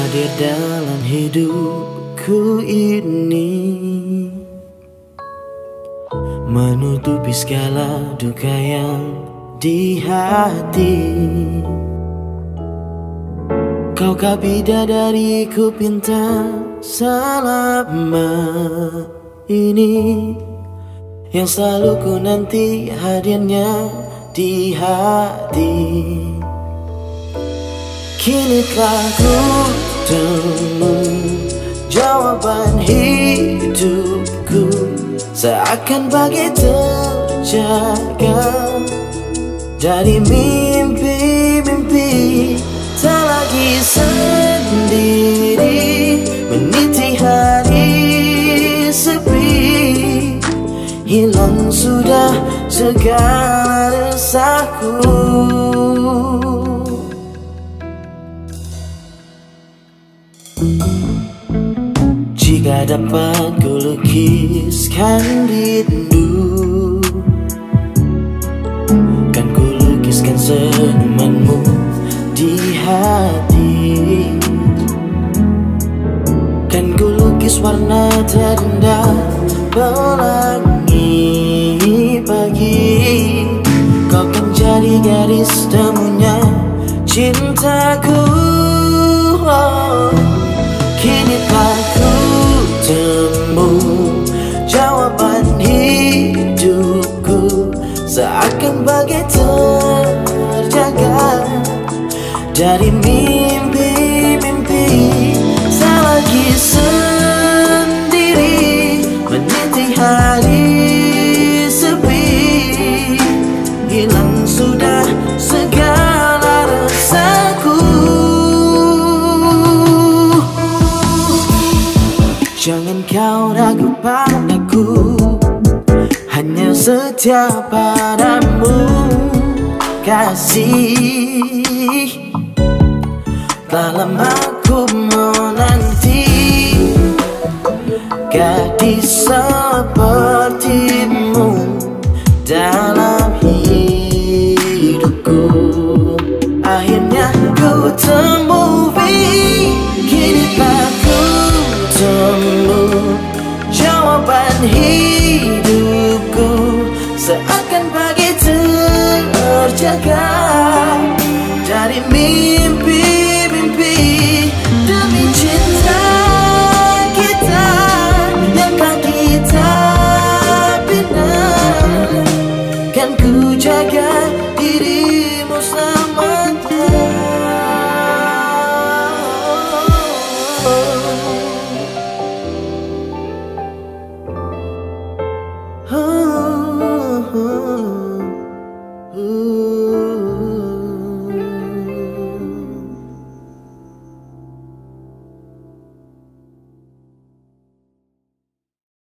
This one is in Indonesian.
hadir dalam hidupku ini, menutupi segala duka yang di hati. Kau bidadariku pinta selama ini, yang selalu ku nanti hadirnya di hati. Kini telah ku temu jawaban hidupku, seakan bagai terjaga dari mimpi-mimpi. Tak lagi sendiri meniti hari sepi, hilang sudah segala resahku. Jika dapat ku lukiskan rindu, kan ku lukiskan senyumanmu di hati. Kan ku lukis warna terindah pelangi pagi. Kau kan jadi garis temunya cintaku. Kini telah ku temu jawaban hidupku, seakan bagai terjaga dari mimpi-mimpi. Tak lagi sendiri meniti hari sepi, hilang sudah segala rasaku. Jangan kau ragu padaku, hanya setia padamu kasih. Telah lama ku menanti gadis sepertimu dalam hidupku. Akhirnya ku temui, kini telah ku temu jawaban hidupku, seakan bagai terjaga dari mimpi-mimpi. Demi cinta kita yang tak kita bina, kan ku jaga dirimu selamanya. Oh, oh, oh.